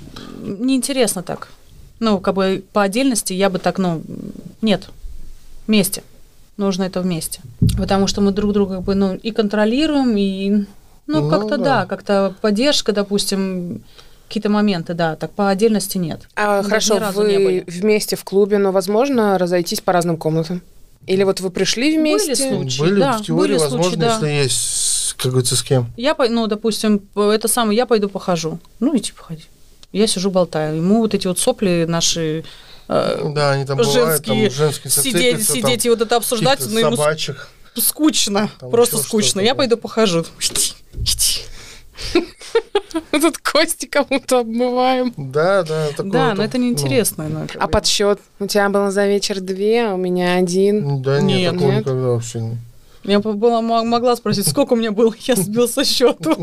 неинтересно так. Ну, как бы по отдельности я бы так, ну, нет, вместе. Нужно это вместе. Потому что мы друг друга как бы, ну, и контролируем, и, ну, Ну, как-то да. да, как-то поддержка, допустим, какие-то моменты, да, так по отдельности нет. А, Даже хорошо, ни разу не вы были. вместе в клубе, но возможно разойтись по разным комнатам? Или вот вы пришли вместе? Были случаи, Были да, в теории, были возможно, случаи, да. если есть, как говорится, с кем. Я, пой- ну, допустим, это самое, я пойду похожу. Ну, иди походи. Я сижу, болтаю. Ему вот эти вот сопли наши э, Да, они там бывают, там женские, женские сидеть, зацепятся, там сидеть и вот это обсуждать, каких-то ну, ему собачек. скучно, Там просто еще скучно. что-то, Я да. пойду похожу. Иди, иди. Мы тут кости кому-то обмываем. Да, да. Да, но это неинтересно. Ну. А подсчет? У тебя было за вечер две, а у меня один. Да нет, Нет, такого нет. никогда вообще не. Я была, могла спросить, сколько у меня было, я сбил со счету.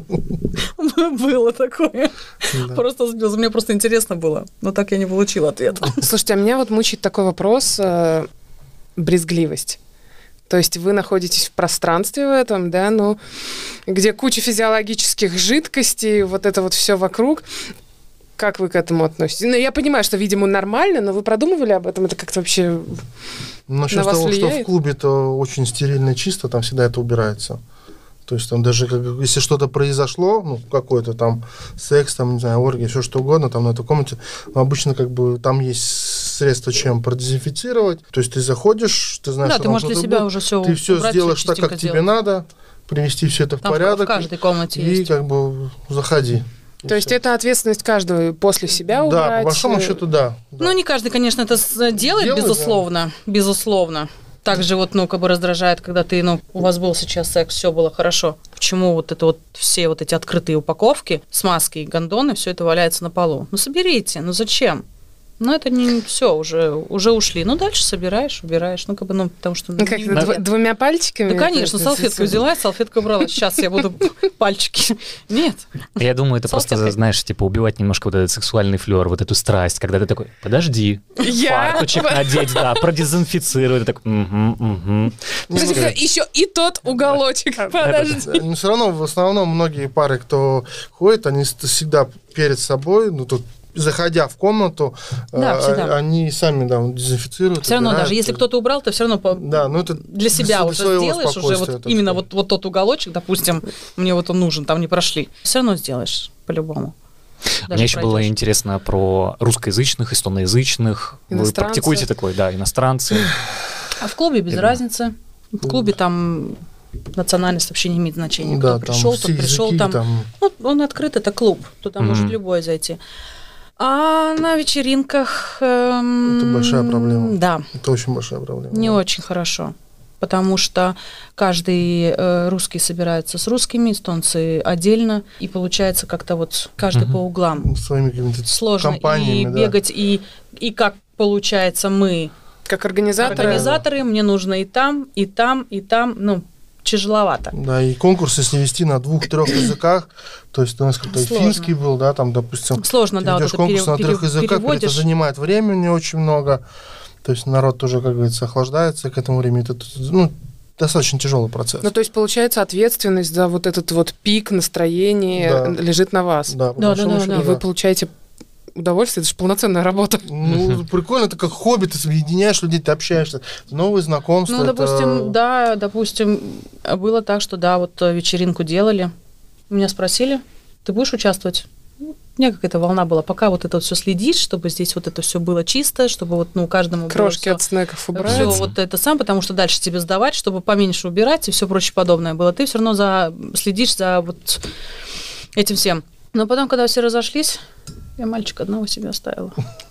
Было такое. Да. Просто сбил. Мне просто интересно было. Но так я не получила ответа. Слушайте, а меня вот мучает такой вопрос э, брезгливость. То есть вы находитесь в пространстве в этом, да, ну, где куча физиологических жидкостей, вот это вот все вокруг. Как вы к этому относитесь? Ну, я понимаю, что, видимо, нормально, но вы продумывали об этом? Это как-то вообще Насчет на вас того, влияет? что в клубе-то очень стерильно и чисто, там всегда это убирается. То есть там даже как, если что-то произошло, ну, какой-то там секс, там, не знаю, оргия, все что угодно, там на этой комнате, ну, обычно как бы там есть средства, чем продезинфицировать. То есть ты заходишь, ты знаешь, Да, что ты там можешь для что-то себя будет, уже все ты все убрать, сделаешь всё так, как чистенько тебе сделать. надо, привести все это в Там порядок. в каждой комнате и, есть. как бы заходи. И То есть всё. это ответственность каждого после себя убрать? Да, по большому счету, да. да. Ну, не каждый, конечно, это с- делает, Делает, безусловно. Безусловно. Также вот, ну, как бы раздражает, когда ты, ну, у вас был сейчас секс, все было хорошо. Почему вот это вот все вот эти открытые упаковки, смазки и гондоны, все это валяется на полу? Ну, соберите, ну зачем? Ну, это не все, уже, уже ушли. Ну, дальше собираешь, убираешь. Ну, как бы, ну, потому что... Ну, как, не- дв- нет. двумя пальчиками? Да, конечно, Это- салфетку взяла, салфетку убрала. Сейчас я буду пальчики. Нет. Я думаю, это просто, Салфеткой. знаешь, типа убивать немножко вот этот сексуальный флер, вот эту страсть, когда ты такой, подожди, Я? фарточек надеть, да, продезинфицировать, ты так, угу, угу. Подожди-ка, еще и тот уголочек, подожди. Но все равно, в основном, многие пары, кто ходит, они с- всегда перед собой, ну, тут заходя в комнату, Да, э, всегда. они сами да, дезинфицируют. Все равно, убирают. даже если кто-то убрал, ты все равно по- Да, ну это для себя для уже своего сделаешь, уже спокойствия, вот так именно сказать. вот, вот тот уголочек, допустим, мне вот он нужен, там не прошли. Все равно сделаешь по-любому. Мне еще было интересно про русскоязычных, эстоноязычных. Вы Иностранцы. практикуете такой, да, иностранцы. А в клубе без Я- разницы. В клубе там национальность вообще не имеет значения. Да, Кто там пришел, все тот пришел языки, там. там. Ну, он открыт, это клуб. Туда Мгм. может любой зайти. А на вечеринках... эм, Это большая проблема. Да, Это очень большая проблема. не да. очень хорошо. Потому что каждый э, русский собирается с русскими, эстонцы отдельно, и получается как-то вот каждый Мгм. по углам. Своими какими-то Сложно и компаниями, да. бегать, и, и как получается мы, Как организаторы? организаторы, мне нужно и там, и там, и там, ну, тяжеловато. Да, и конкурс, если вести на двух-трех языках, то есть у нас как-то Сложно. финский был, да, там, допустим, Сложно, ты да, вот ведешь это конкурс пере- на трех пере- языках, это переводишь. занимает времени очень много, то есть народ тоже, как говорится, охлаждается к этому времени, это, ну, достаточно тяжелый процесс. Ну, то есть, получается, ответственность за вот этот вот пик настроения Да. лежит на вас. Да, по Да, большому да, да, счету, И да. вы получаете удовольствие, это же полноценная работа. Ну, прикольно, это как хобби, ты объединяешь людей, ты общаешься, новые знакомства. Ну, это- допустим, да, допустим, было так, что да, вот э, вечеринку делали, меня спросили, ты будешь участвовать? Ну, у меня какая-то волна была, пока вот это все следишь, чтобы здесь вот это все было чисто, чтобы вот, ну, каждому Крошки было от снеков убрать. все вот это сам, потому что дальше тебе сдавать, чтобы поменьше убирать и все прочее подобное было. Ты все равно за, следишь за вот этим всем. Но потом, когда все разошлись, я мальчика одного себе оставила.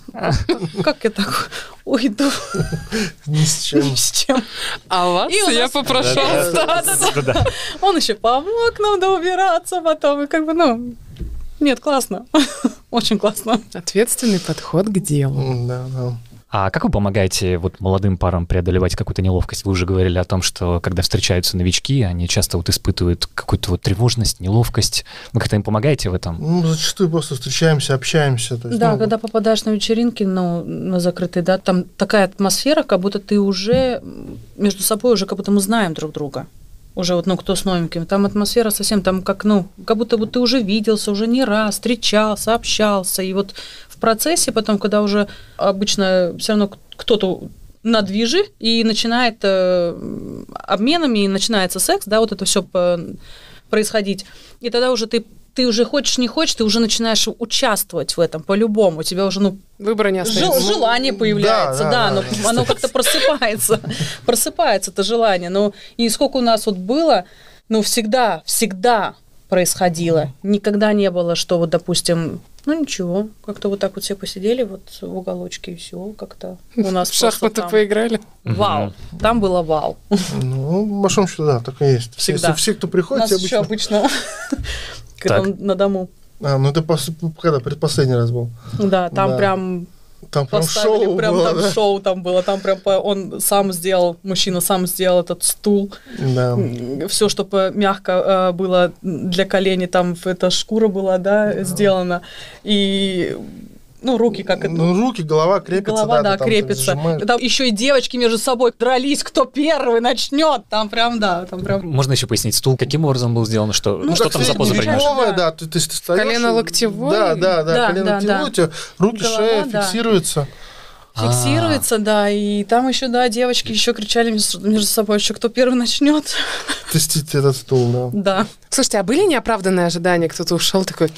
Как я так уйду Ни с чем. ни с чем? А вас И у я нас- попрошу. Да-да-да. Он еще помог нам доубираться потом, и как бы, ну, нет, классно. Очень классно. Ответственный подход к делу. М, Да, да. А как вы помогаете вот молодым парам преодолевать какую-то неловкость? Вы уже говорили о том, что когда встречаются новички, они часто вот испытывают какую-то вот тревожность, неловкость. Вы как-то им помогаете в этом? Ну, зачастую просто встречаемся, общаемся. То есть, Да, ну, когда попадаешь на вечеринки, ну, на закрытые, да, там такая атмосфера, как будто ты уже между собой уже как будто мы знаем друг друга. Уже вот, ну, кто с новенькими. Там атмосфера совсем, там как, ну, как будто вот ты уже виделся, уже не раз, встречался, общался. И вот в процессе потом, когда уже обычно все равно кто-то на движе и начинает э, обменами, и начинается секс, да, вот это все происходить. И тогда уже ты ты уже хочешь, не хочешь, ты уже начинаешь участвовать в этом по-любому. У тебя уже, ну, Выбора не Жел- остается. желание появляется, да, да, да, но да. оно как-то просыпается, просыпается это желание. Ну, и сколько у нас вот было, ну, всегда, всегда происходило. Никогда не было, что вот, допустим, ну, ничего, как-то вот так вот все посидели вот в уголочке, и все как-то у нас В шахматы просто там поиграли. вау, там было вау. Ну, по большому счету, да, так и есть. Все, Всегда. все, кто У приходит, нас все еще обычно... обычно когда он на дому. А, ну это пос... когда? Предпоследний раз был. Да, там Да. прям... Там прям Поставили, шоу прям было, там да? шоу там было, там прям по- он сам сделал, мужчина сам сделал этот стул, Да. все, чтобы мягко э, было для коленей, там эта шкура была, да, сделана, и ну руки как это. Ну, руки, голова крепится, Голова, да, ты там крепится. зажимаешь. Там еще и девочки между собой дрались, кто первый начнет. Там прям, да, там прям. Можно еще пояснить, стул каким образом был сделан, что, Ну, что как там за поза средневековая, принимаешь? Да. да, ты, ты, ты встаёшь, Колено-локтевой? Да, да, да, Да, колено-локтевой, да, да. у тебя руки, Голова, шея да. фиксируются. Фиксируется, да, и там еще, да, девочки еще кричали между между собой, еще кто первый начнет. Тестить этот стул, да. Да. Слушайте, а были неоправданные ожидания? Кто-то ушел такой,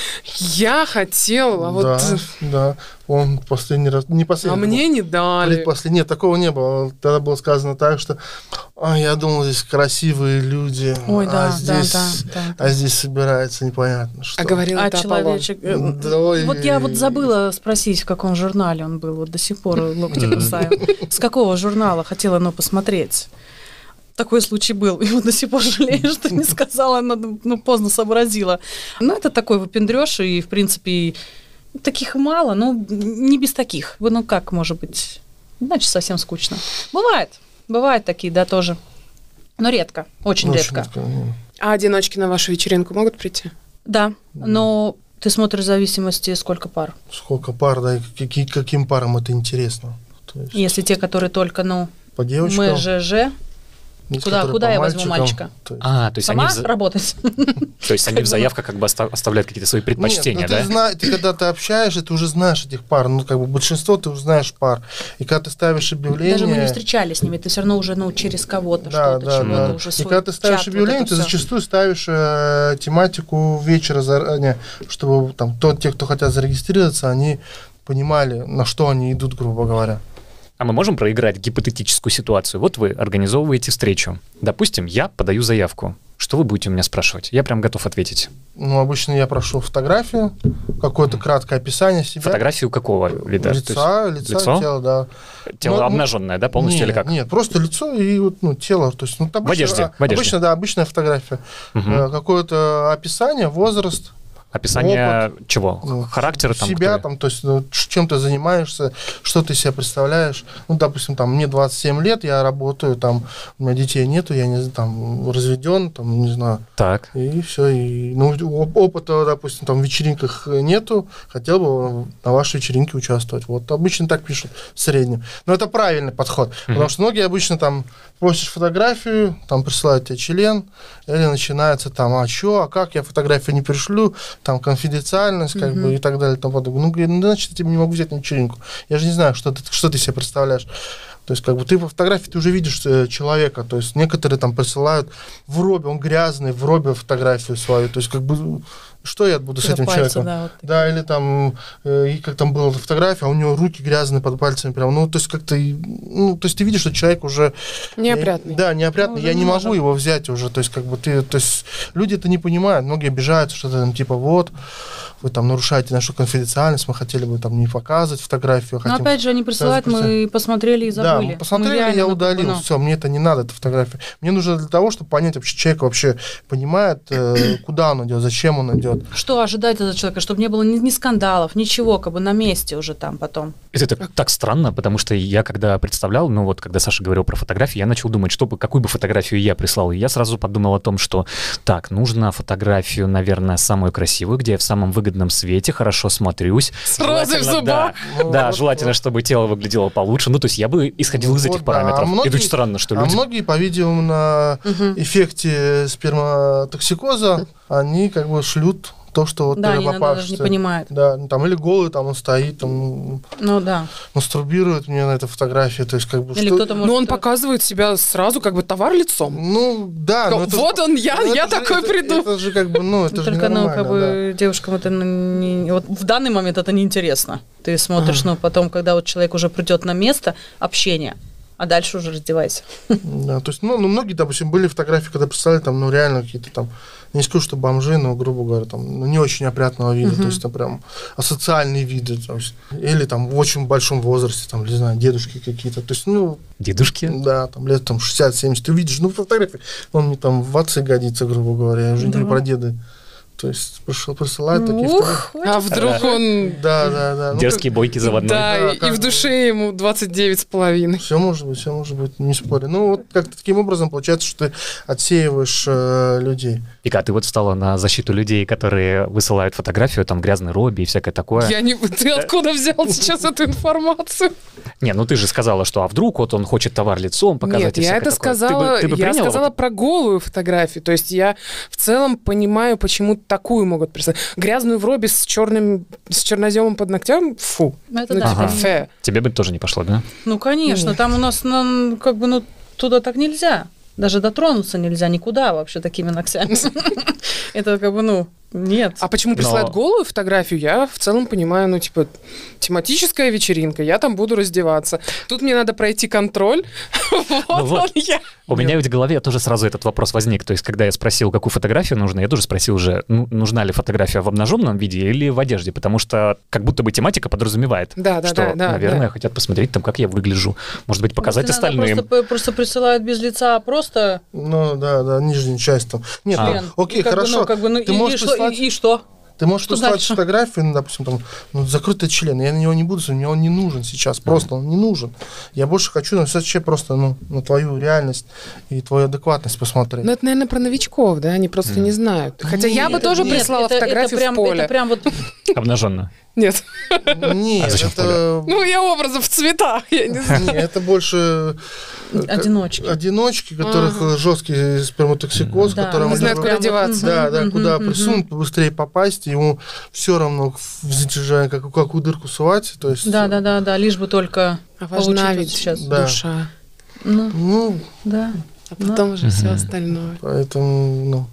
я хотел, а вот... Да, да. Он последний раз... Не А последний. мне не дали. Предпоследний. Нет, такого не было. Тогда было сказано так, что «А, я думал, здесь красивые люди, Ой, да, а, да, здесь, да, да. а здесь собирается непонятно что». А говорил А это Аполлон. человечек... э, Да, ой. Вот я вот забыла спросить, в каком журнале он был, вот до сих пор локти кусаю. С какого журнала хотела, ну, посмотреть. Такой случай был. И вот до сих пор жалею, что не сказала, но, ну, поздно сообразила. Ну, это такой выпендрёж, и, в принципе, и таких мало, ну, не без таких. Ну, как, может быть, значит, совсем скучно. Бывает, бывают такие, да, тоже. Но редко, очень, Очень редко. редко, не. А одиночки на вашу вечеринку могут прийти? Да, но ты смотришь в зависимости, сколько пар. Сколько пар, да, и какие, каким парам это интересно. То есть Если те, которые только, ну, по девочкам. мы же же, есть, Куда- которые куда по я возьму мальчикам. мальчика? То есть- А, то есть, они сама в, за- работать. то есть они в заявках как бы оста- оставляют какие-то свои предпочтения, Нет, ну, да? ты, зна- ты когда ты общаешься, ты уже знаешь этих пар. Ну, как бы большинство ты уже знаешь пар. И когда ты ставишь объявление... Даже мы не встречались с ними, ты все равно уже, ну, через кого-то Да, что-то, да, чего-то да. уже И свой когда ты ставишь чат, вот объявление, это ты всё. зачастую ставишь э, тематику вечера заранее, чтобы там то, те, кто хотят зарегистрироваться, они понимали, на что они идут, грубо говоря. А мы можем проиграть гипотетическую ситуацию? Вот вы организовываете встречу. Допустим, я подаю заявку. Что вы будете у меня спрашивать? Я прям готов ответить. Ну, обычно я прошу фотографию, какое-то краткое описание себя. Фотографию какого вида? То есть Лица, лица, лицо? тело, да. тело Ну, обнаженное, да, полностью нет, или как? Нет, просто лицо и вот, ну, тело. То есть, ну, обычно, одежде, в одежде. Обычно, да, обычная фотография. Мгм. Э, Какое-то описание, возраст, Описание чего? ну, Характер там? себя, какой? там, то есть, ну, ш- чем ты занимаешься, что ты себя представляешь. Ну, допустим, там, мне двадцать семь лет, я работаю, там, у меня детей нету, я не знаю, там, разведен, там, не знаю, Так. и все. И, ну, оп- опыта, допустим, там, в вечеринках нету, хотел бы на вашей вечеринке участвовать. Вот, обычно так пишут в среднем. Но это правильный подход, потому что многие обычно там просишь фотографию, там присылают тебе член, или начинается там, а что, а как, я фотографию не пришлю, там конфиденциальность, как бы, и так далее, и тому подобное. Ну, говорю, ну, значит, я тебе не могу взять на вечеринку. Я же не знаю, что ты, что ты себе представляешь. То есть, как бы, ты по фотографии, ты уже видишь э, человека, то есть, некоторые там присылают в робе, он грязный, в робе фотографию свою, то есть, как бы, что я буду с Куда этим пальцы, человеком? да, вот Да, или там, э, и как там была фотография, а у него руки грязные под пальцами прям, ну, то есть, как-то, и- ну, то есть, ты видишь, что человек уже... Неопрятный. Я- да, неопрятный, Ну, уже я не не может. могу его взять уже, то есть, как бы, ты, то есть, люди это не понимают, многие обижаются, что-то там, типа, вот, вы там нарушаете нашу конфиденциальность, мы хотели бы там не показывать фотографию. Но хотим- опять же, они присылают, мы посмотрели и Да, забыли. мы посмотрели, Ну, реально, я ну, удалил, как бы, ну. все, мне это не надо, эта фотография. Мне нужно для того, чтобы понять, вообще человек вообще понимает, э, куда он идет, зачем он идет. Что ожидать от человека, чтобы не было ни, ни скандалов, ничего, как бы на месте уже там потом. Это так, так странно, потому что я когда представлял, ну вот когда Саша говорил про фотографии, я начал думать, что бы, какую бы фотографию я прислал. И я сразу подумал о том, что так, нужно фотографию, наверное, самую красивую, где я в самом выгодном свете, хорошо смотрюсь. С розой в Желательно, зубах. Да, Ну, да, вот, желательно, вот. чтобы тело выглядело получше. Ну, то есть я бы исходил из Вот, этих да. параметров. А многие- И очень странно, что А люди... многие, по-видимому, на эффекте сперматоксикоза, они как бы шлют то, что вот Да, они иногда попавшийся. даже не понимают. Да, ну, там или голый, там он стоит, там Ну да. мастурбирует мне на этой фотографии, то есть как бы Или что- кто-то может... Но он показывает себя сразу как бы товар лицом. Ну, да. но это- Вот он, я, ну, я это же- такой это- приду. Это же как бы, ну, это же Только, ну, ненормально, как бы девушкам это ну, не... Вот в данный момент это неинтересно. Ты смотришь, ну, потом, когда вот человек уже придет на место общения, а дальше уже раздевайся. Да, то есть, ну, ну, многие, допустим, были фотографии, когда писали там, ну, реально какие-то там, не скажу, что бомжи, но, грубо говоря, там, ну, не очень опрятного вида, то есть, там, прям асоциальные виды, то есть, или там в очень большом возрасте, там, не знаю, дедушки какие-то, то есть, ну, Дедушки? да, там, лет там шестьдесят-семьдесят, ты видишь, ну, фотографии, он мне там в отцы годится, грубо говоря, я уже не Да. говорю про деды. То есть пришел, присылают такие Ух, фотографии. А вдруг он... Да, да, да. Ну, Дерзкие бойки заводной. Да, Да, и, как и в бы. душе ему двадцать девять с половиной. Все может быть, все может быть, не спорю. Ну, вот как-то таким образом получается, что ты отсеиваешь э, людей. Вика, ты вот стала на защиту людей, которые высылают фотографию, там грязный Робби и всякое такое. Я не... Ты откуда взял сейчас эту информацию? Не, ну ты же сказала, что а вдруг вот он хочет товар лицом показать. Нет, и я всякое это такое. сказала, Ты бы, ты бы я приняла сказала вот- про голую фотографию. То есть я в целом понимаю, почему такую могут прислать. Грязную в робе с черным, с черноземом под ногтем, фу. Это Ну, да. типа, Ага. фе. Тебе бы тоже не пошло, да? Ну, конечно, Нет. там у нас, ну, как бы, ну, туда так нельзя. Даже дотронуться нельзя никуда вообще такими ногтями. Это как бы, ну, нет. А почему присылают Но- голую фотографию, я в целом понимаю, ну, типа, тематическая вечеринка, я там буду раздеваться. Тут мне надо пройти контроль. Вот Ну вот. он я. У меня ведь в голове тоже сразу этот вопрос возник. То есть, когда я спросил, какую фотографию нужно, я тоже спросил уже, ну, нужна ли фотография в обнаженном виде или в одежде, потому что как будто бы тематика подразумевает, Да, да, что, да, да, наверное, да. хотят посмотреть там, как я выгляжу. Может быть, показать Может, иногда остальным. Просто, просто присылают без лица, а просто Ну, да, да, нижняя часть там. Нет, А. ну, член. окей, И как бы, хорошо. ну, как бы, ну, Ты и- можешь и что- прислать- и- и что? Ты можешь Что прислать дальше? фотографию, ну, допустим, там, ну, закрытый член, я на него не буду смотреть, мне он не нужен сейчас, просто он не нужен. Я больше хочу на вообще просто, ну, на твою реальность и твою адекватность посмотреть. Ну, это, наверное, про новичков, да, они просто не знают. Хотя я бы Нет, тоже нет, прислала это, фотографию это прям, в поле. Это прям вот Обнаженно. Нет. Нет, А зачем в это... Ну, я образы в цветах, я не знаю. Не, это больше э, одиночки. одиночки, у которых Ага. жесткий сперматоксикоз, Да, которым Не они знают, говорят, куда деваться. Да, да, Мгм, куда мгм, присунуть, побыстрее попасть, ему все равно в затяжание, как, какую дырку сувать. То есть, Да, да, да, да, лишь бы только А важна получить вот ведь сейчас. Да. душа. Ну, Ну, да. А потом уже все остальное. поэтому, ну.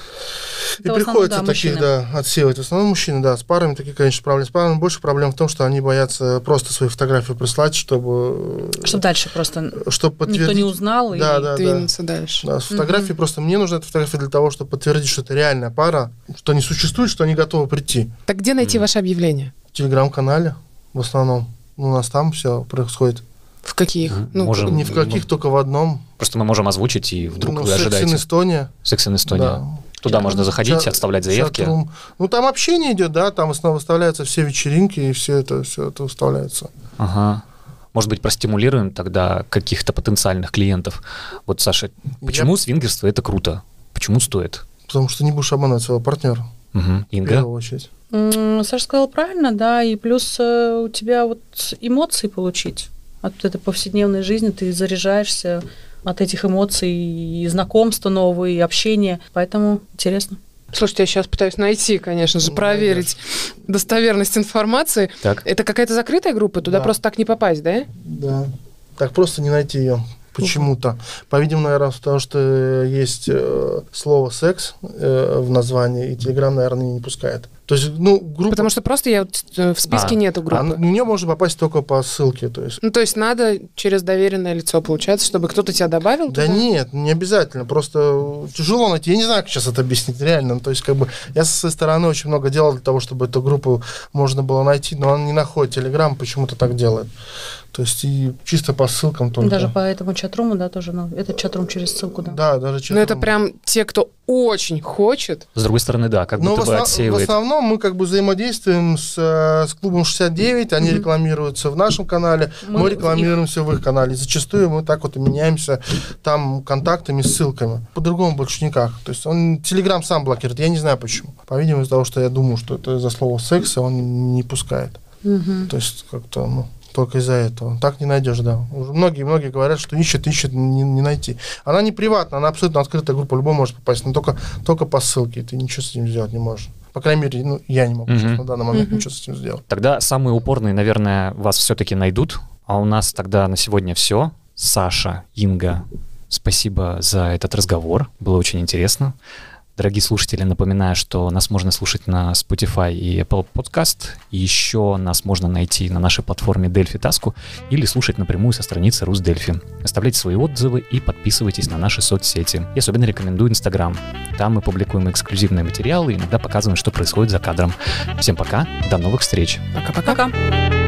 И Это в основном, приходится да, таких, мужчины. да, отсеивать. В основном мужчины, да, с парами такие, конечно, проблемы. С парами больше проблем в том, что они боятся просто свои фотографии прислать, чтобы... Чтобы дальше просто чтобы подтвердить. никто не узнал. и- Да, да, да. Двинуться дальше. Да, с фотографией просто мне нужна эта фотография для того, чтобы подтвердить, что это реальная пара, что они существуют, что они готовы прийти. Так где найти Мгм. ваше объявление? В телеграм-канале в основном. У нас там все происходит. В каких? Мгм. Ну, Можем- Не в каких, только в одном. Просто мы можем озвучить, и вдруг ну, вы Sex in ожидаете. Estonia. Секс in Estonia. Да. Туда можно заходить, Ча- отставлять заявки. чат-рум. Ну, там общение идет, да, там в основном выставляются все вечеринки, и все это, все это выставляется. Ага. Может быть, простимулируем тогда каких-то потенциальных клиентов. Вот, Саша, почему свингерство это круто? Почему стоит? Потому что не будешь обманывать своего партнера, Мгм. в Инга? первую очередь. М, Саша сказал правильно, да, и плюс э, у тебя вот эмоции получить от этой повседневной жизни, ты заряжаешься от этих эмоций, и знакомства новые, и общения, поэтому интересно. Слушайте, я сейчас пытаюсь найти, конечно же, Ну, проверить достоверность информации. Так. Это какая-то закрытая группа? Туда Да. просто так не попасть, да? Да. Так просто не найти ее. Почему-то. По-видимому, наверное, потому что есть э, слово «секс» э, в названии, и Телеграм, наверное, не пускает. То есть, ну, группа... Потому что просто я вот, э, в списке А. нету А группы. в нее можно попасть только по ссылке. То есть. Ну, то есть надо через доверенное лицо, получается, чтобы кто-то тебя добавил Да туда? нет, не обязательно. Просто тяжело найти. Я не знаю, как сейчас это объяснить реально. То есть, как бы, я со своей стороны очень много делал для того, чтобы эту группу можно было найти, но он не находит. Телеграм почему-то так делает. То есть, и чисто по ссылкам только. Даже по этому чатруму, да, тоже, ну, этот чатрум через ссылку, да. Да, даже Ну, чатрум. это прям те, кто очень хочет. С другой стороны, да, как Но будто в, бы основ- в отсеивает. основном мы как бы взаимодействуем с, э, с клубом шестьдесят девять, они Мгм. рекламируются в нашем канале, мы, Мы рекламируемся в их канале. Зачастую мы так вот и меняемся там контактами, ссылками. По-другому больше никак. То есть он Телеграм сам блокирует, я не знаю почему. По-видимому, из-за того, что я думаю, что это из-за слова секса, он не пускает. Мгм. То есть как-то, ну, только из-за этого. Так не найдешь, да. Уже многие-многие говорят, что ищет, ищет, не, не найти. Она не приватная, она абсолютно открытая группа, любой может попасть, но только, только по ссылке. Ты ничего с этим сделать не можешь. По крайней мере, ну, я не могу Мгм. сейчас на данный момент Мгм. ничего с этим сделать. Тогда самые упорные, наверное, вас все-таки найдут. А у нас тогда на сегодня все. Саша, Инга, спасибо за этот разговор. Было очень интересно. Дорогие слушатели, напоминаю, что нас можно слушать на Spotify и Apple Podcast. Еще нас можно найти на нашей платформе Delphi Tasku или слушать напрямую со страницы Русдельфи. Оставляйте свои отзывы и подписывайтесь на наши соцсети. Я особенно рекомендую Instagram. Там мы публикуем эксклюзивные материалы и иногда показываем, что происходит за кадром. Всем пока, до новых встреч. Пока-пока. Пока.